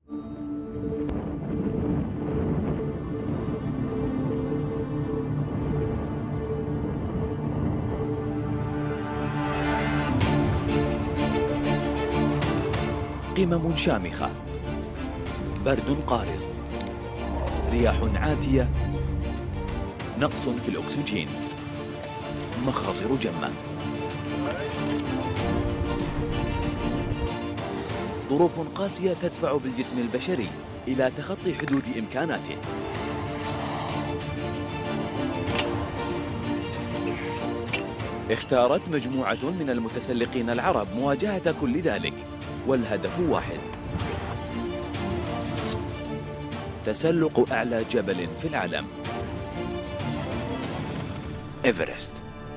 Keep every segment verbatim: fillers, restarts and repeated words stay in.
قمم شامخة، برد قارس، رياح عاتية، نقص في الأكسجين، مخاطر جمة. ظروف قاسية تدفع بالجسم البشري إلى تخطي حدود إمكاناته. اختارت مجموعة من المتسلقين العرب مواجهة كل ذلك، والهدف واحد: تسلق أعلى جبل في العالم، إيفرست.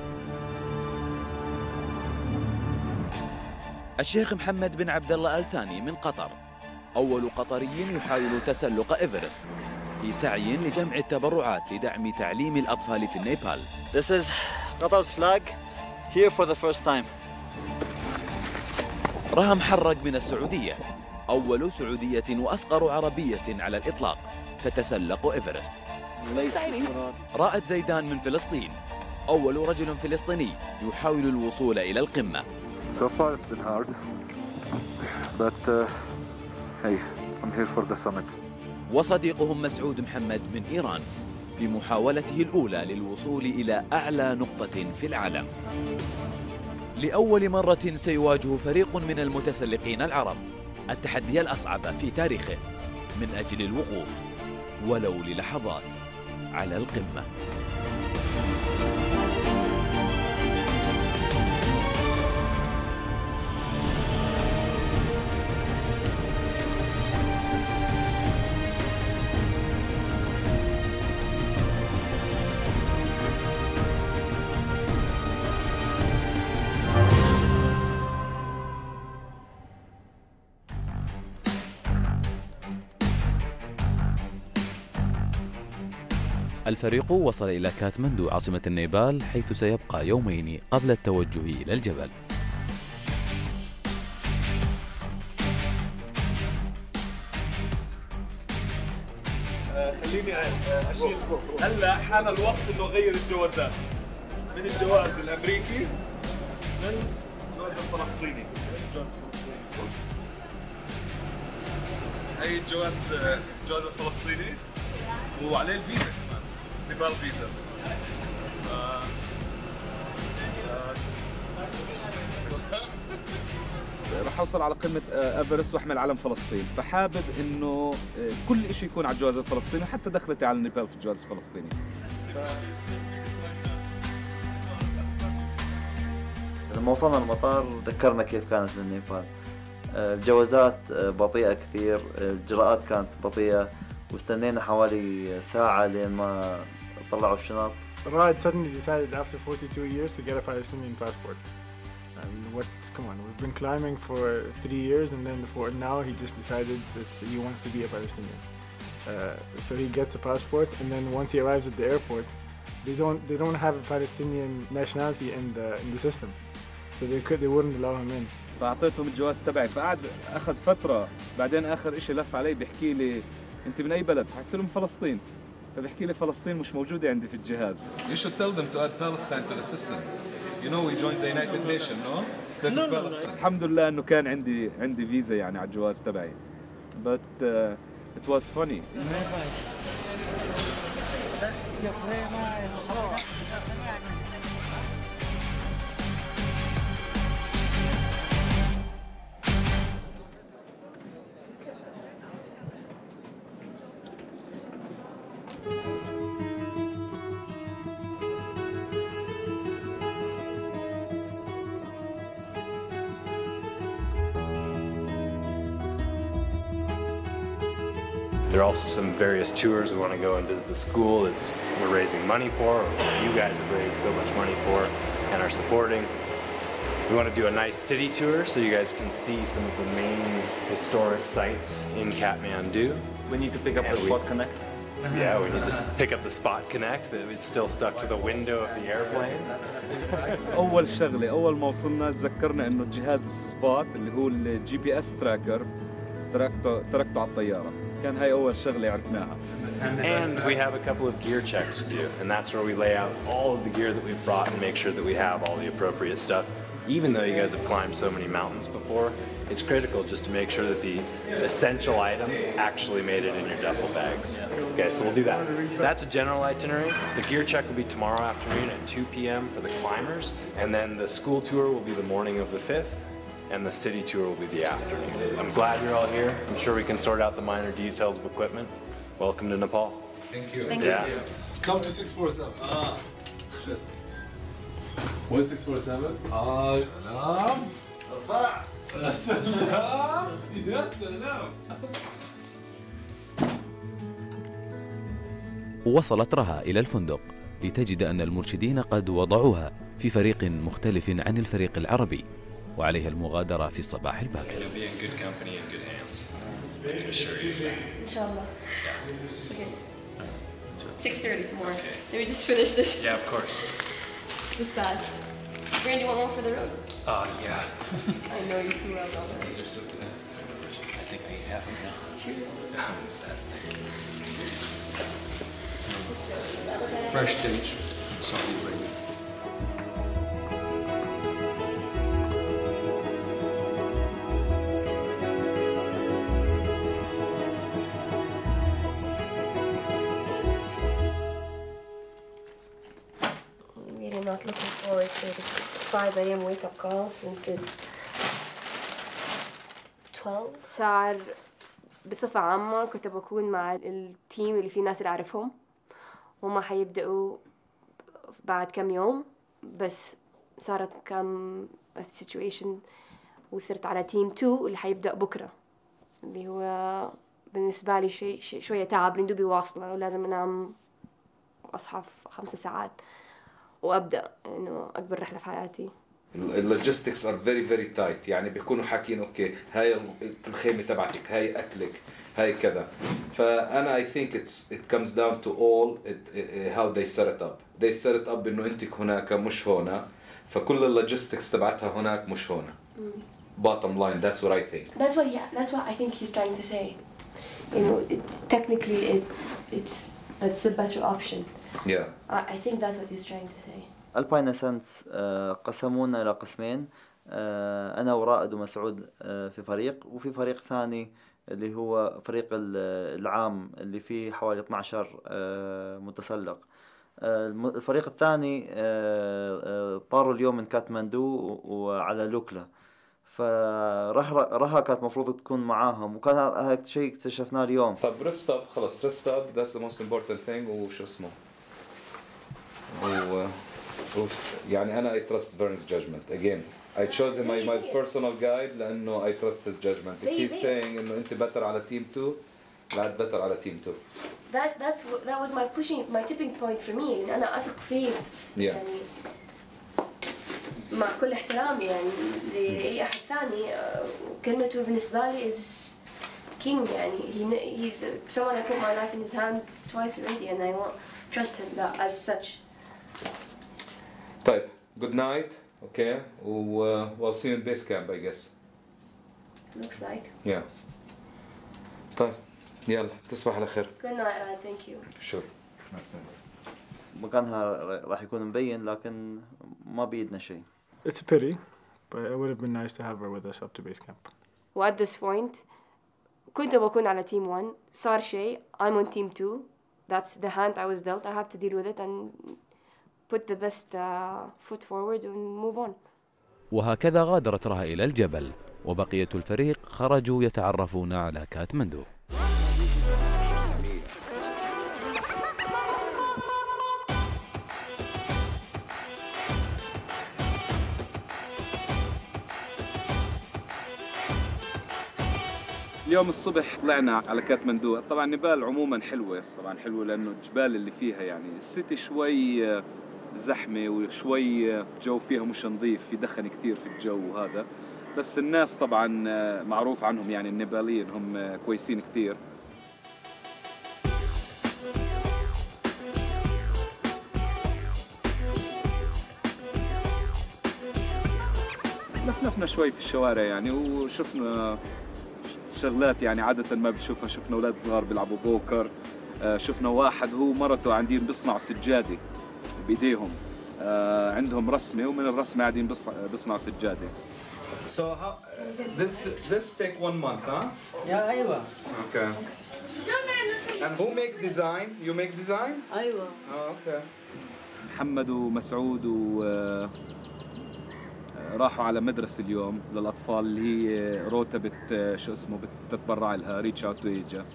الشيخ محمد بن عبد الله آل ثاني من قطر، أول قطري يحاول تسلق إيفرست في سعي لجمع التبرعات لدعم تعليم الأطفال في النيبال. This is Qatar's flag here for the first time. رهم حرق من السعودية، أول سعودية وأصغر عربية على الإطلاق تتسلق إيفرست. رائد زيدان من فلسطين، أول رجل فلسطيني يحاول الوصول إلى القمة. So far it's been hard, but uh, hey, I'm here for the summit. وصديقهم مسعود محمد من إيران في محاولته الأولى للوصول إلى أعلى نقطة في العالم. لأول مرة سيواجه فريق من المتسلقين العرب التحدي الأصعب في تاريخه من أجل الوقوف ولو للحظات على القمة. الفريق وصل إلى كاتماندو عاصمة النيبال، حيث سيبقى يومين قبل التوجه إلى الجبل. خليني أشيل. هلا حان الوقت إنه أغير الجوازات من الجواز الأمريكي للجواز الفلسطيني. هي الجواز الجواز الفلسطيني وعليه الفيزا كمان، نيبال فيزا. آه. آه. رح اوصل على قمه ايفرست واحمل علم فلسطين، فحابب انه كل شيء يكون على الجواز الفلسطيني، حتى دخلتي على النيبال في الجواز الفلسطيني. لما وصلنا المطار ذكرنا كيف كانت النيبال. الجوازات بطيئة كثير، الإجراءات كانت بطيئة، واستنينا حوالي ساعة لين ما طلعوا الشنط. Ra'ad suddenly decided after forty-two years to get a Palestinian passport. I mean, what's, come on, we've been climbing for three years and then for now he just decided that he wants to be a Palestinian. Uh, so he gets a passport, and then once he arrives at the airport, they don't they don't have a Palestinian nationality in the in the system. So they could they wouldn't allow him in. فأعطيتهم الجواز تبعي، فقعد أخذ فترة، بعدين آخر إشي لف علي بيحكي لي أنت من أي بلد؟ حكيت له من فلسطين، فبيحكي لي فلسطين مش موجودة عندي في الجهاز. You should tell them to add Palestine to the system. You know we joined the United Nations, no? Instead of Palestine. الحمد لله إنه كان عندي عندي فيزا يعني على الجواز تبعي. But uh, it was funny. There are also some various tours we want to go and visit the school that we're raising money for, or you guys have raised so much money for and are supporting. We want to do a nice city tour so you guys can see some of the main historic sites in Kathmandu. We need to pick up and the we, spot connect. Yeah, we need to pick up the spot connect that was still stuck to the window of the airplane. أول شغلة أول ما وصلنا تذكرنا إنه جهاز السبوت اللي هو الجي بي إس تراكر تركته تركته على الطيارة. كان هاي أول شغلة عرفناها. And we have a couple of gear checks to do, and that's where we lay out all of the gear that we've brought and make sure that we have all the appropriate stuff. Even though you guys have climbed so many mountains before, it's critical just to make sure that the essential items actually made it in your duffel bags. Okay, so we'll do that. That's a general itinerary. The gear check will be tomorrow afternoon at two p m for the climbers, and then the school tour will be the morning of the fifth, and the city tour will be the afternoon. I'm glad you're all here. I'm sure we can sort out the minor details of equipment. Welcome to Nepal. Thank you. Thank Yeah. you. Come to six four seven. Ah. Shit. What is six four seven? Ah, salam. Ya salam. Ya salam. وصلت رها إلى الفندق لتجد أن المرشدين قد وضعوها في فريق مختلف عن الفريق العربي، وعليها المغادرة في الصباح الباكر. You'll be in good company and good hands. I can assure you that. Inshallah. Okay. six thirty tomorrow. Okay. Let me just finish this. Yeah, of course. This batch. Randy, you want one for the road? Uh, yeah. I know you too well. Don't worry. These are so good. I think I eat half of them now. I'm sad. Fresh dates. Saudi Arabia. Really not looking forward to this five a m wake up call since it's twelve. صار بصفة عامة كنت بكون مع التيم اللي فيه ناس اللي أعرفهم، وما حيبدأوا بعد كم يوم، بس صارت كم situation وصرت على تيم تو اللي حيبدأ بكرة، اللي هو بالنسبة لي شيء شي شوية تعب لأن دوبي واصلة ولازم أنام وأصحى في خمسة ساعات وأبدأ إنه أكبر رحلة في حياتي. اللوجيستكس ار فيري فيري تايت، يعني بيكونوا حاكين اوكي هاي الخيمه تبعتك، هاي اكلك، هاي كذا. فانا اي ثينك اتس ات كمز داون تو اول هاو they set it up. they set it up انه انت هناك مش هنا، فكل اللوجيستكس تبعتها هناك مش هنا. bottom line that's what I think. That's what yeah that's what I think he's trying to say. You know, it, technically it it's it's the better option. Yeah. I, I think that's what he's trying to say. الباين اسنس قسمونا الى قسمين، انا ورائد ومسعود في فريق، وفي فريق ثاني اللي هو فريق العام اللي فيه حوالي اثنا عشر متسلق. الفريق الثاني طاروا اليوم من كاتماندو وعلى لوكلا، فرها كانت مفروض تكون معاهم، وكان هذا شيء اكتشفناه اليوم. طب ريست اب خلص، ريست اب that's the most important thing. وشو اسمه و يعني أنا I trust Vern's judgment again. I chose him my, my personal guide لأنه I trust his judgment. If he's saying إنه أنت better على team two, لا better على team two. That that's that was my pushing my tipping point for me. إن أنا أثق فيه. Yeah. يعني مع كل احترامي يعني لأي أحد ثاني، كلمته بالنسبة لي is king. يعني he he's someone I put my life in his hands twice already, and I want trust him that as such. طيب good night. Okay. و we'll see you in base camp I guess. Looks like. Yeah. طيب يلا تصبح على خير. Good night, Rad. Thank you. Sure. مع السلامة. مكانها راح يكون مبين لكن ما بيدنا شيء. It's a pity, but it would have been nice to have her with us up to base camp. و at this point كنت بكون على team one. صار شيء. I'm on team two. That's the hand I was dealt. I have to deal with it and put the best uh, foot forward and move on. وهكذا غادرت رها إلى الجبل، وبقية الفريق خرجوا يتعرفون على كاتماندو. اليوم الصبح طلعنا على كاتماندو. طبعا نيبال عموما حلوة، طبعا حلوة لأنه الجبال اللي فيها يعني السيتي شوي زحمة وشوي الجو فيها مش نظيف، في دخن كثير في الجو وهذا، بس الناس طبعا معروف عنهم يعني النيباليين هم كويسين كثير. لفلفنا شوي في الشوارع يعني، وشفنا شغلات يعني عادة ما بشوفها. شفنا أولاد صغار بيلعبوا بوكر، آه شفنا واحد هو مرته قاعدين بيصنعوا سجادة بإيديهم، آه عندهم رسمة ومن الرسمة قاعدين بيصنعوا سجادة. So how, this this take one month, huh? Yeah, أيوة. Okay. And who make design? You make design? أيوة. Oh, okay. محمد ومسعود و راحوا على مدرسة اليوم للأطفال اللي هي روتا بت شو اسمه بتتبرع لها ريتش اوت تو ايجا.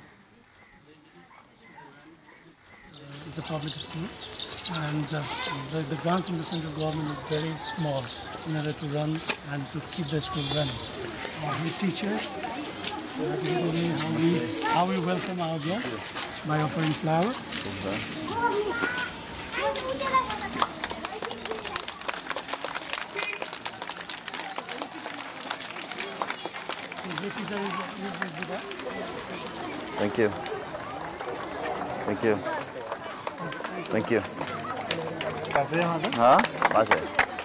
It's a public school, and uh, the, the grant from the central government is very small in order to run and to keep the school running. Our head teachers, particularly how we how we welcome our guests by offering flower. Thank you. Thank you. Thank you. ها؟ عشرة.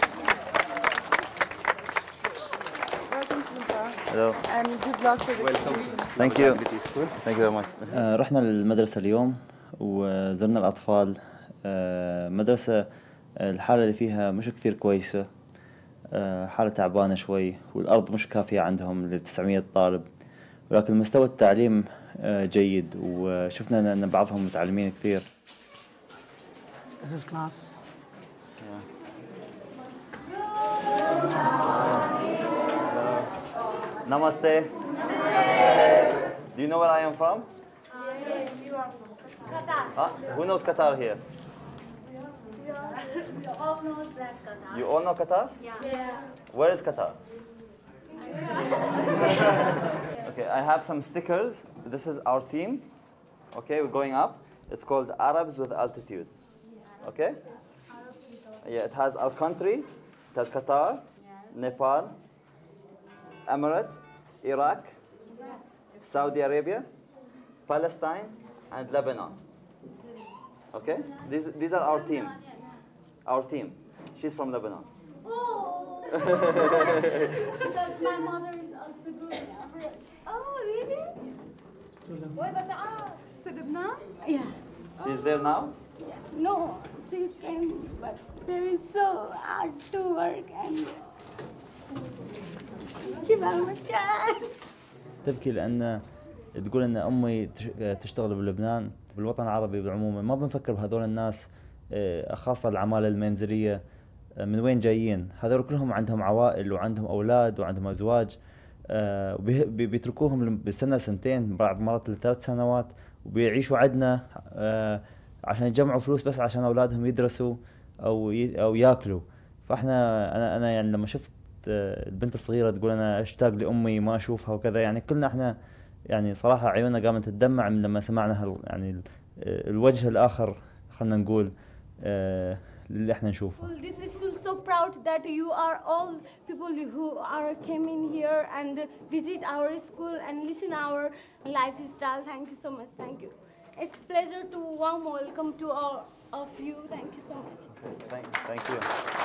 Hello. And good luck for the Welcome. Thank you. Thank you very much. آه رحنا للمدرسة اليوم وزرنا الأطفال. آه مدرسة الحالة اللي فيها مش كثير كويسة. آه حالة تعبانة شوي والأرض مش كافية عندهم لتسعمية طالب. ولكن مستوى التعليم آه جيد وشفنا أن بعضهم متعلمين كثير. This is class. Namaste. Do you know where I am from? Yes, you are from Qatar. Huh? Who knows Qatar here? We all know that Qatar. You all know Qatar? Yeah. Yeah. Where is Qatar? Okay, I have some stickers. This is our team. Okay, we're going up. It's called Arabs with Altitude. Okay? Yeah, it has our country. It has Qatar, Nepal, Emirates, Iraq, Saudi Arabia, Palestine, and Lebanon. Okay? These, these are our team. Our team. She's from Lebanon. Oh! Because my mother is also good. Oh, really? Why, but ah, to Lebanon? Yeah. She's there now? Yeah. No, she's came, but there is so hard to work and. تبكي لأن تقول أن أمي تشتغل بلبنان بالوطن العربي بالعموم. ما بنفكر بهذول الناس خاصة العمالة المنزلية من وين جايين. هذول كلهم عندهم عوائل وعندهم أولاد وعندهم أزواج بيتركوهم بسنة سنتين بعض مرات لثلاث سنوات وبيعيشوا عندنا عشان يجمعوا فلوس بس عشان أولادهم يدرسوا أو أو يأكلوا. فإحنا أنا أنا يعني لما شفت البنت الصغيرة تقول أنا أشتاق لأمي ما أشوفها وكذا يعني كلنا إحنا يعني صراحة عيوننا قامت تدمع من لما سمعنا يعني الوجه الآخر خلنا نقول اللي إحنا نشوفه. This is so proud that you are all people who are came in here and visit our school and listen our lifestyle. Thank you so much. Thank you. It's a pleasure to warm welcome to all of you. Thank you so much. Thank, thank you.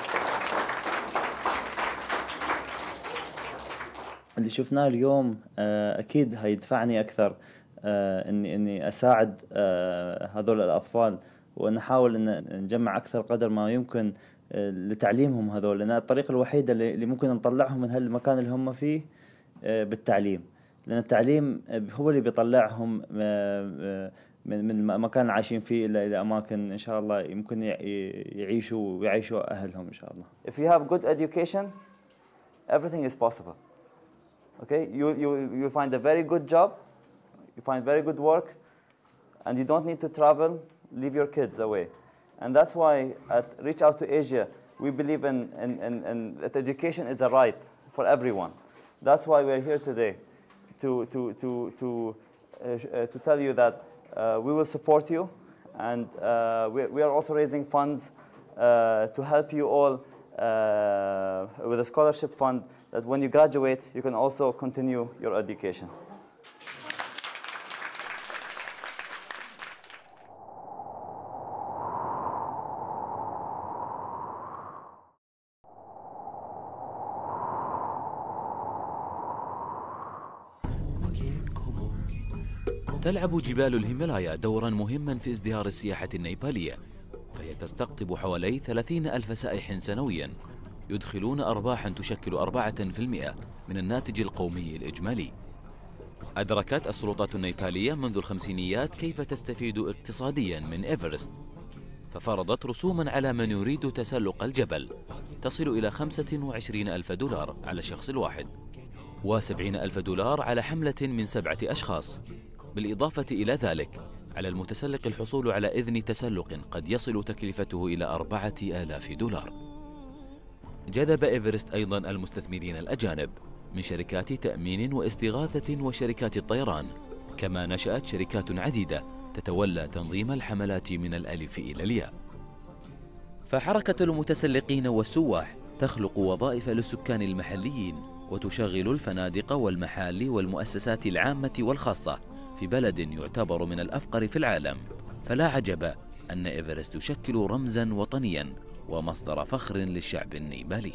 اللي شفناه اليوم أكيد هيدفعني أكثر إني إني أساعد هذول الأطفال وأن أحاول إن نجمع أكثر قدر ما يمكن لتعليمهم هذول. لأن الطريقة الوحيدة اللي ممكن نطلعهم من هالمكان اللي هم فيه بالتعليم. لأن التعليم هو اللي بيطلعهم من من المكان اللي عايشين فيه إلى إلى أماكن إن شاء الله يمكن يعيشوا ويعيشوا أهلهم إن شاء الله. If you have good education, everything is possible. Okay, you you you find a very good job, you find very good work, and you don't need to travel. Leave your kids away, and that's why at Reach Out to Asia we believe in in, in, in that education is a right for everyone. That's why we're here today, to to to to uh, to tell you that uh, we will support you, and uh, we we are also raising funds uh, to help you all uh, with a scholarship fund. That when you graduate, you can also continue your education. تلعب جبال الهيمالايا دورا مهما في ازدهار السياحة النيبالية، فهي تستقطب حوالي ثلاثين ألف سائح سنويا يدخلون أرباحا تشكل أربعة بالمئة من الناتج القومي الإجمالي. أدركت السلطات النيبالية منذ الخمسينيات كيف تستفيد اقتصاديا من إيفرست، ففرضت رسوما على من يريد تسلق الجبل تصل إلى خمسة وعشرين ألف دولار على الشخص الواحد، وسبعين ألف دولار على حملة من سبعة أشخاص. بالإضافة إلى ذلك على المتسلق الحصول على إذن تسلق قد يصل تكلفته إلى أربعة آلاف دولار. جذب إيفرست أيضا المستثمرين الأجانب من شركات تأمين واستغاثة وشركات الطيران، كما نشأت شركات عديدة تتولى تنظيم الحملات من الألف إلى الياء. فحركة المتسلقين والسواح تخلق وظائف للسكان المحليين وتشغل الفنادق والمحال والمؤسسات العامة والخاصة في بلد يعتبر من الأفقر في العالم، فلا عجب أن إيفرست يشكل رمزا وطنيا ومصدر فخر للشعب النيبالي.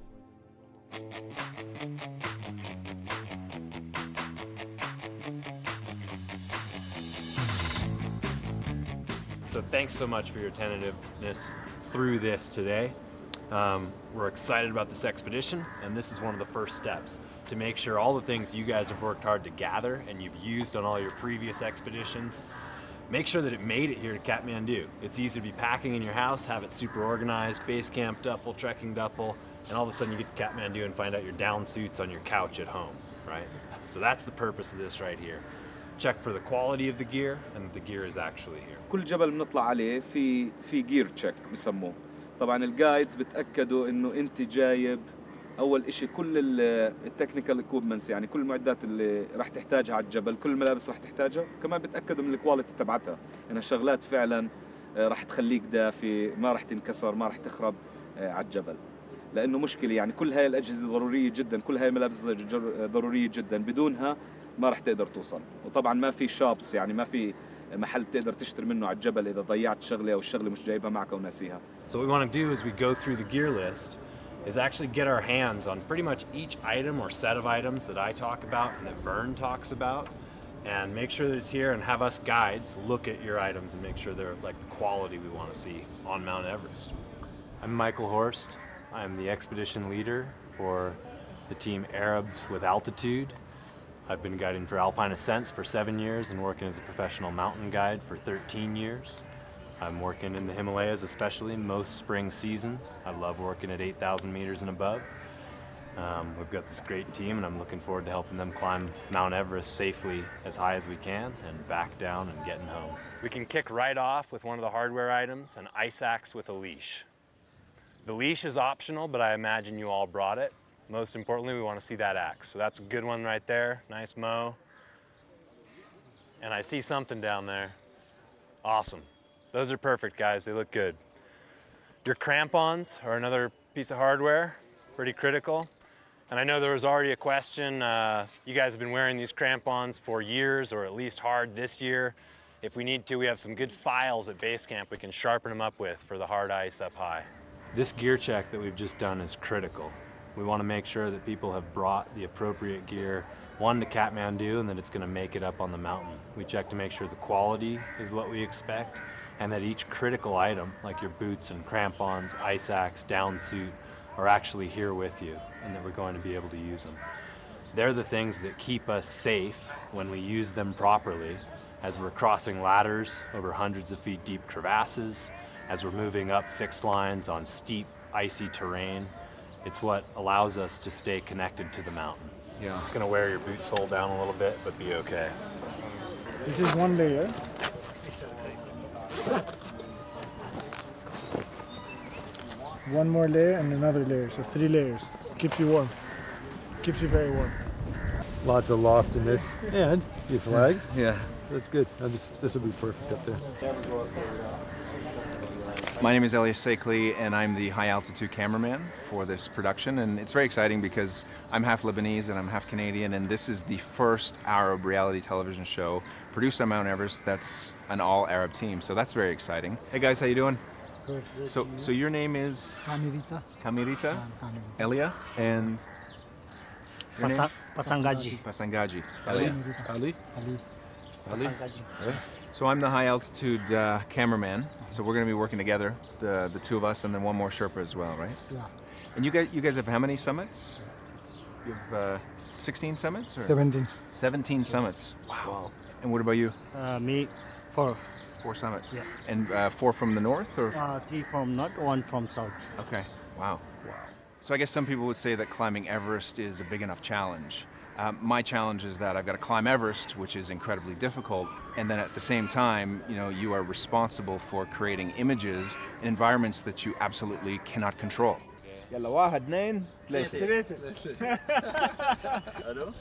So thanks so much for your attentiveness through this today. Um, we're excited about this expedition, and this is one of the first steps to make sure all the things you guys have worked hard to gather and you've used on all your previous expeditions, make sure that it made it here to Kathmandu. It's easy to be packing in your house, have it super organized, base camp duffel, trekking duffel, and all of a sudden you get to Kathmandu and find out your down suits on your couch at home, right? So that's the purpose of this right here. Check for the quality of the gear, and the gear is actually here. كل جبل بنطلع عليه في في جير تشيك بسموه. طبعا الجايدز بتاكدوا انه انت جايب اول إشي كل التكنيكال اكويبمنتس، يعني كل المعدات اللي راح تحتاجها على الجبل، كل الملابس راح تحتاجها، كمان بتاكدوا من الكواليتي تبعتها، انها شغلات فعلا راح تخليك دافي، ما راح تنكسر، ما راح تخرب على الجبل. لانه مشكله يعني كل هاي الاجهزه ضروريه جدا، كل هاي الملابس ضروريه جدا، بدونها ما راح تقدر توصل. وطبعا ما في شوبس، يعني ما في محل تقدر تشتري منه على الجبل اذا ضيعت شغله او الشغله مش جايبها معك او ناسيها. So what we want to do as we go through the gear list is actually get our hands on pretty much each item or set of items that I talk about and that Vern talks about, and make sure that it's here, and have us guides look at your items and make sure they're like the quality we want to see on Mount Everest. I'm Michael Horst. I'm the expedition leader for the team Arabs with Altitude. I've been guiding for alpine ascents for seven years and working as a professional mountain guide for thirteen years. I'm working in the Himalayas, especially most spring seasons. I love working at eight thousand meters and above. Um, we've got this great team, and I'm looking forward to helping them climb Mount Everest safely as high as we can and back down and getting home. We can kick right off with one of the hardware items, an ice axe with a leash. The leash is optional, but I imagine you all brought it. Most importantly, we want to see that axe. So that's a good one right there, nice mow. And I see something down there. Awesome. Those are perfect, guys, they look good. Your crampons are another piece of hardware, pretty critical. And I know there was already a question, uh, you guys have been wearing these crampons for years, or at least hard this year. If we need to, we have some good files at base camp we can sharpen them up with for the hard ice up high. This gear check that we've just done is critical. We want to make sure that people have brought the appropriate gear, one, to Kathmandu, and that it's going to make it up on the mountain. We check to make sure the quality is what we expect, and that each critical item, like your boots and crampons, ice axe, down suit, are actually here with you, and that we're going to be able to use them. They're the things that keep us safe when we use them properly, as we're crossing ladders over hundreds of feet deep crevasses, as we're moving up fixed lines on steep, icy terrain. It's what allows us to stay connected to the mountain. Yeah. It's gonna wear your boot sole down a little bit, but be okay. This is one layer. One more layer and another layer, so three layers. Keeps you warm. Keeps you very warm. Lots of loft in this, and your flag. Yeah. That's good. Now this this will be perfect up there. My name is Elias Seikli, and I'm the high altitude cameraman for this production, and it's very exciting because I'm half Lebanese and I'm half Canadian, and this is the first Arab reality television show produced on Mount Everest that's an all Arab team, so that's very exciting. Hey guys, how you doing? Good. So, so your name is? Kamirita. Kamirita? Uh, Elia? And? Pasa Pasangaji. Pasangaji. Ali? Elia. Ali? Ali. So I'm the high altitude uh, cameraman. So we're going to be working together, the the two of us, and then one more Sherpa as well, right? Yeah. And you guys, you guys have how many summits? You have uh, sixteen summits? Or? seventeen. seventeen summits. Wow. And what about you? Uh, me, four. Four summits. Yeah. And uh, four from the north, or? Uh, three from north, one from south. Okay. Wow. Wow. So I guess some people would say that climbing Everest is a big enough challenge. Um, my challenge is that I've got to climb Everest, which is incredibly difficult, and then at the same time, you know, you are responsible for creating images in environments that you absolutely cannot control. يلا واحد اثنين ثلاثة. Hello?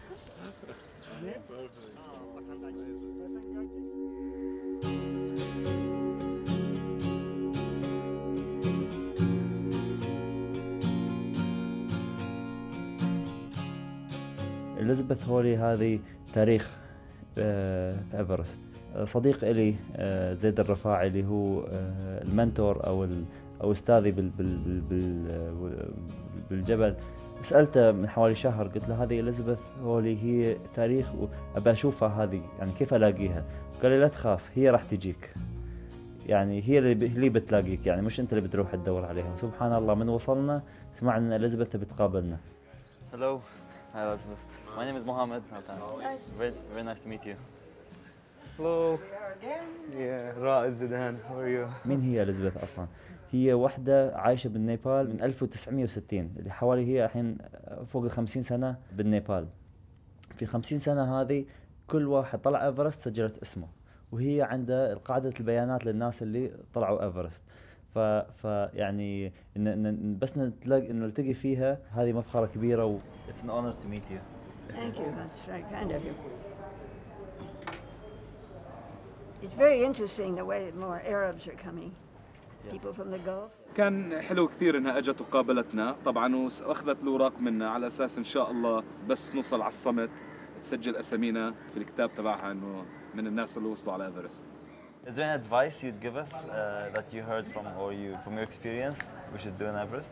إليزابيث هولي هذه تاريخ في إيفرست. صديق إلي زيد الرفاعي اللي هو المنتور أو أو أستاذي بال بال بال بالجبل، سألته من حوالي شهر، قلت له هذه إليزابيث هولي هي تاريخ وأبى أشوفها هذه، يعني كيف ألاقيها؟ قال لي لا تخاف، هي راح تجيك، يعني هي اللي اللي بتلاقيك، يعني مش أنت اللي بتروح تدور عليها. سبحان الله من وصلنا سمعنا إن إليزابيث بتقابلنا. Hello, hi Elizabeth. My name is Mohammed. Very, very nice to meet you. Hello. Yeah, رائد زدان. How are you? مين هي إليزابيث أصلاً؟ هي وحدة عايشة بالنيبال من ألف وتسعمية وستين، اللي حوالي هي الحين فوق الخمسين سنة بالنيبال. في خمسين سنة هذه كل واحد طلع إيفرست سجلت اسمه، وهي عندها قاعدة البيانات للناس اللي طلعوا إيفرست. ف فيعني إن, إن بس نتلاقي نلتقي فيها هذه مفخرة كبيرة و It's an honor to meet you. Thank you. That's very kind of you. It's very interesting the way more Arabs are coming. People from the Gulf. كان حلو كثير انها اجت وقابلتنا طبعا واخذت الاوراق منا على اساس ان شاء الله بس نوصل على الصمت تسجل اسامينا في الكتاب تبعها انه من الناس اللي وصلوا على ايفرست. Is there any advice you'd give us uh, that you heard from or you from your experience we should do in Everest?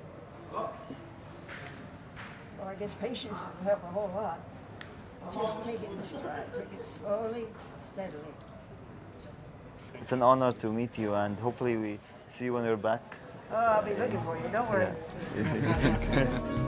Well, I guess patience will help a whole lot. Just take it in stride, take it slowly, steadily. It's an honor to meet you, and hopefully we see you when we're back. Oh, I'll be looking for you. Don't worry. Yeah.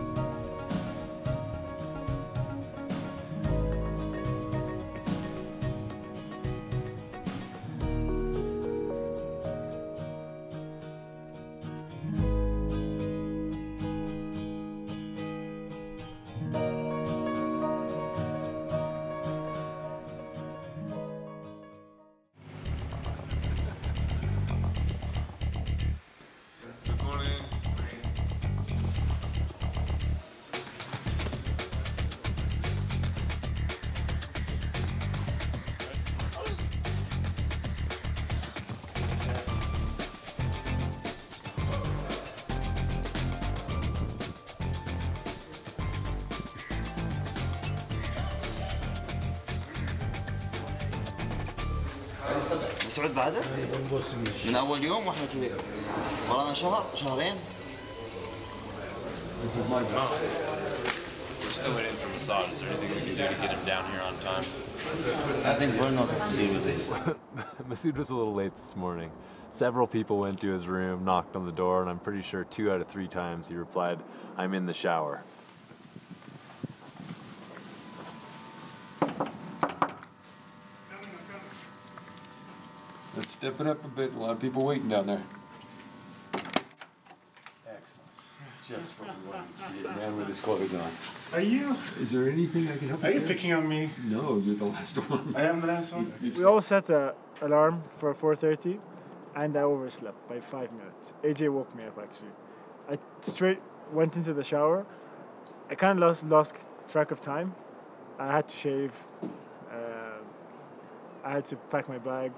مسعود بعده؟ من أول يوم واحنا كذي ورانا شهر شهرين. We're still waiting for Masoud. Is there anything we can do to get him down here on time? I think Vern knows what to do with this. Masoud was a little late this morning. Several people went to his room, knocked on the door, and I'm pretty sure two out of three times he replied, "I'm in the shower." Let's step it up a bit. A lot of people waiting down there. Excellent. Just what we wanted to see. A man with his clothes on. Are you? Is there anything I can help Are you you with? picking on me? No, you're the last one. I am the last one. We all set an alarm for four thirty, and I overslept by five minutes. A J woke me up actually. I straight went into the shower. I kind of lost lost track of time. I had to shave. Uh, I had to pack my bag.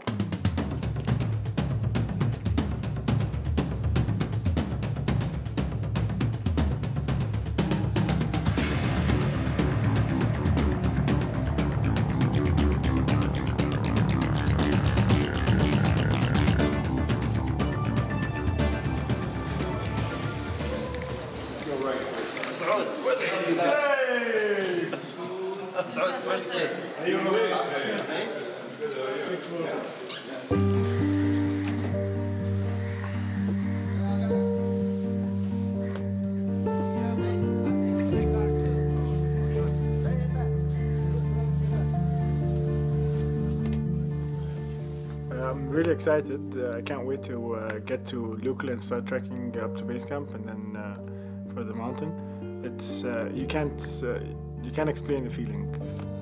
مسعود first day. أيوة. I'm really excited. Uh, I can't wait to uh, get to Lukla and start trekking up to base camp and then uh, for the mountain. It's uh, you can't uh, you can't explain the feeling.